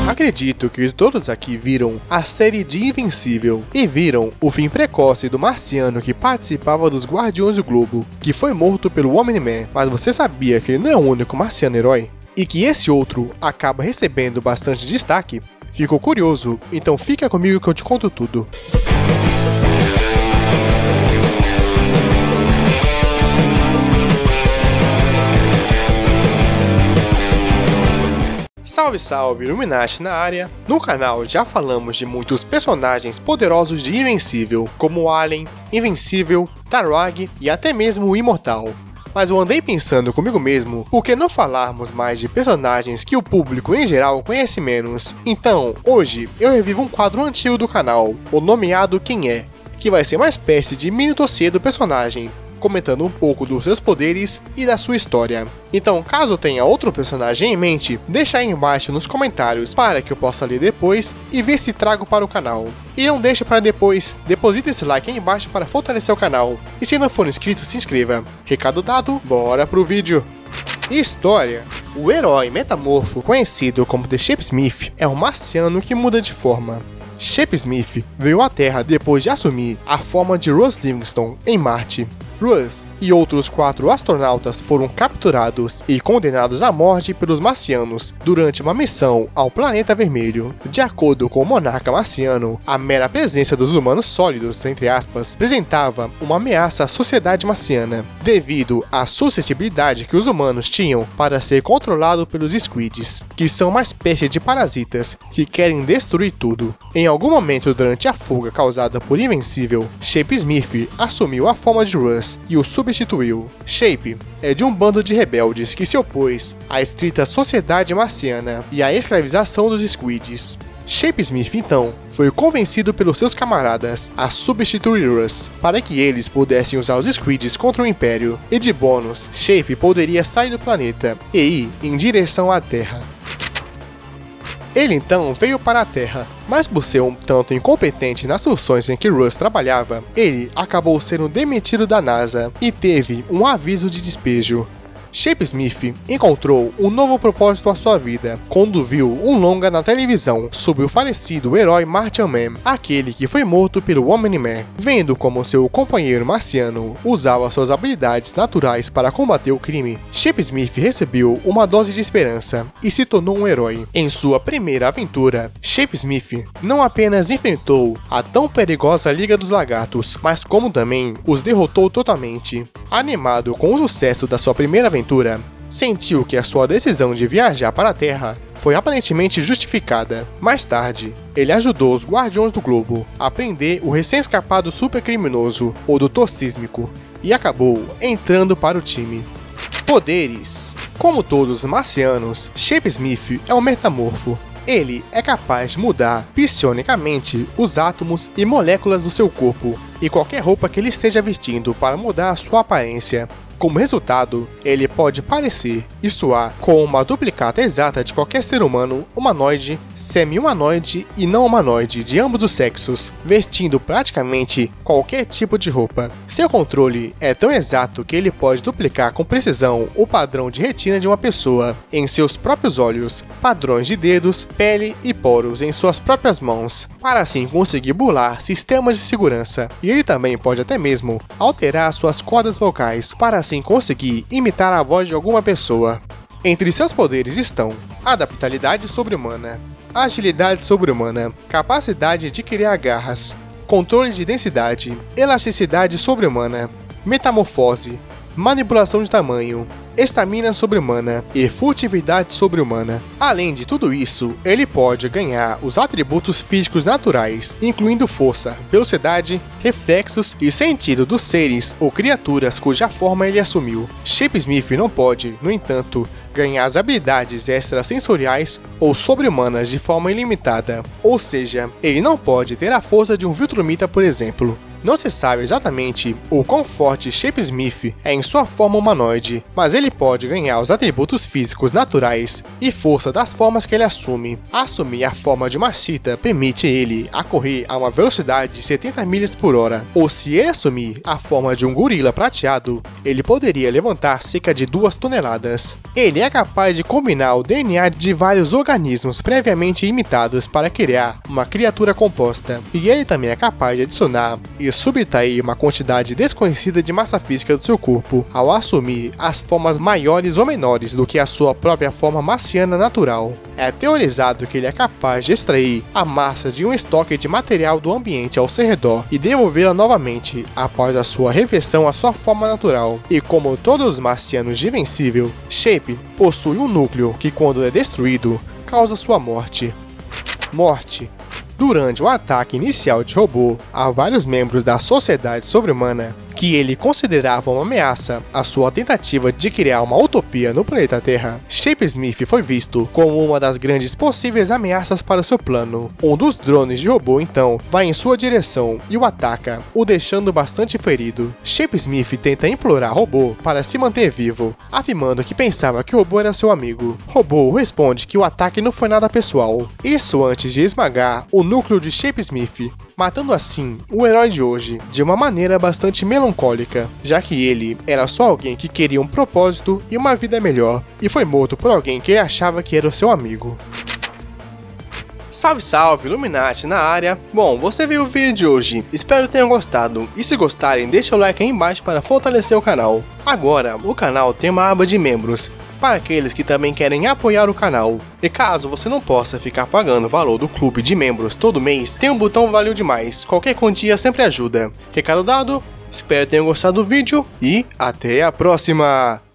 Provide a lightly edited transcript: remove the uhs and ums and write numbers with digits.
Acredito que todos aqui viram a série de Invencível e viram o fim precoce do marciano que participava dos Guardiões do Globo, que foi morto pelo Omni-Man, mas você sabia que ele não é o único marciano herói? E que esse outro acaba recebendo bastante destaque? Ficou curioso? Então fica comigo que eu te conto tudo. Salve, salve, Illuminati na área! No canal já falamos de muitos personagens poderosos de Invencível, como Alien, Invencível, Tarrag e até mesmo o Imortal. Mas eu andei pensando comigo mesmo, por que não falarmos mais de personagens que o público em geral conhece menos? Então, hoje eu revivo um quadro antigo do canal, o nomeado Quem É, que vai ser uma espécie de mini dossiê do personagem, comentando um pouco dos seus poderes e da sua história. Então, caso tenha outro personagem em mente, deixa aí embaixo nos comentários para que eu possa ler depois e ver se trago para o canal. E não deixa para depois, deposita esse like aí embaixo para fortalecer o canal. E se não for inscrito, se inscreva. Recado dado, bora pro vídeo! História. O herói metamorfo, conhecido como The Shapesmith, é um marciano que muda de forma. Shapesmith veio à Terra depois de assumir a forma de Russ Livingston em Marte. Russ e outros 4 astronautas foram capturados e condenados à morte pelos marcianos durante uma missão ao Planeta Vermelho. De acordo com o monarca marciano, a mera presença dos humanos sólidos, entre aspas, representava uma ameaça à sociedade marciana, devido à suscetibilidade que os humanos tinham para ser controlado pelos Squids, que são uma espécie de parasitas que querem destruir tudo. Em algum momento durante a fuga causada por Invencível, Shapesmith assumiu a forma de Russ e o substituiu. Shape é de um bando de rebeldes que se opôs à estrita sociedade marciana e à escravização dos Squids. Shapesmith, então, foi convencido pelos seus camaradas a substituir Russ, para que eles pudessem usar os Squids contra o Império, e de bônus, Shape poderia sair do planeta e ir em direção à Terra. Ele então veio para a Terra, mas por ser um tanto incompetente nas funções em que Russ trabalhava, ele acabou sendo demitido da NASA e teve um aviso de despejo. Shapesmith encontrou um novo propósito à sua vida quando viu um longa na televisão sobre o falecido herói Martian Man, aquele que foi morto pelo Omni-Man. Vendo como seu companheiro marciano usava suas habilidades naturais para combater o crime, Shapesmith recebeu uma dose de esperança e se tornou um herói. Em sua primeira aventura, Shapesmith não apenas enfrentou a tão perigosa Liga dos Lagartos, mas como também os derrotou totalmente. Animado com o sucesso da sua primeira aventura, sentiu que a sua decisão de viajar para a Terra foi aparentemente justificada. Mais tarde, ele ajudou os Guardiões do Globo a prender o recém-escapado supercriminoso, o Dr. Sísmico, e acabou entrando para o time. Poderes. Como todos os marcianos, Shapesmith é um metamorfo. Ele é capaz de mudar psionicamente os átomos e moléculas do seu corpo e qualquer roupa que ele esteja vestindo para mudar a sua aparência. Como resultado, ele pode parecer e soar com uma duplicata exata de qualquer ser humano, humanoide, semi-humanoide e não humanoide de ambos os sexos, vestindo praticamente qualquer tipo de roupa. Seu controle é tão exato que ele pode duplicar com precisão o padrão de retina de uma pessoa em seus próprios olhos, padrões de dedos, pele e poros em suas próprias mãos, para assim conseguir burlar sistemas de segurança. E ele também pode até mesmo alterar suas cordas vocais para assim conseguir imitar a voz de alguma pessoa. Entre seus poderes estão adaptabilidade sobre-humana, agilidade sobre-humana, capacidade de criar garras, controle de densidade, elasticidade sobre-humana, metamorfose, manipulação de tamanho, estamina sobre-humana e furtividade sobre-humana. Além de tudo isso, ele pode ganhar os atributos físicos naturais, incluindo força, velocidade, reflexos e sentido dos seres ou criaturas cuja forma ele assumiu. Shapesmith não pode, no entanto, ganhar as habilidades extrasensoriais ou sobre-humanas de forma ilimitada, ou seja, ele não pode ter a força de um Viltrumita, por exemplo. Não se sabe exatamente o quão forte Shapesmith é em sua forma humanoide, mas ele pode ganhar os atributos físicos naturais e força das formas que ele assume. Assumir a forma de uma cheetah permite ele a correr a uma velocidade de 70 milhas por hora, ou se ele assumir a forma de um gorila prateado, ele poderia levantar cerca de 2 toneladas. Ele é capaz de combinar o DNA de vários organismos previamente imitados para criar uma criatura composta, e ele também é capaz de adicionar e subtrair uma quantidade desconhecida de massa física do seu corpo, ao assumir as formas maiores ou menores do que a sua própria forma marciana natural. É teorizado que ele é capaz de extrair a massa de um estoque de material do ambiente ao seu redor e devolvê-la novamente após a sua reversão à sua forma natural. E como todos os marcianos de Invencível, Shape possui um núcleo que, quando é destruído, causa sua morte. Durante o ataque inicial de Robô a vários membros da Sociedade Sobre-Humana, que ele considerava uma ameaça à sua tentativa de criar uma utopia no planeta Terra, Shape Smith foi visto como uma das grandes possíveis ameaças para seu plano. Um dos drones de Robô então vai em sua direção e o ataca, o deixando bastante ferido. Shape Smith tenta implorar Robô para se manter vivo, afirmando que pensava que o Robô era seu amigo. Robô responde que o ataque não foi nada pessoal, isso antes de esmagar o núcleo de Shape Smith, matando assim o herói de hoje de uma maneira bastante melancólica, já que ele era só alguém que queria um propósito e uma vida melhor, e foi morto por alguém que ele achava que era o seu amigo. Salve, salve, Illuminati na área. Bom, você viu o vídeo de hoje, espero que tenham gostado, e se gostarem, deixa o like aí embaixo para fortalecer o canal. Agora, o canal tem uma aba de membros, para aqueles que também querem apoiar o canal. E caso você não possa ficar pagando o valor do clube de membros todo mês, tem um botão Valeu Demais, qualquer quantia sempre ajuda. Recado dado, espero que tenham gostado do vídeo e até a próxima!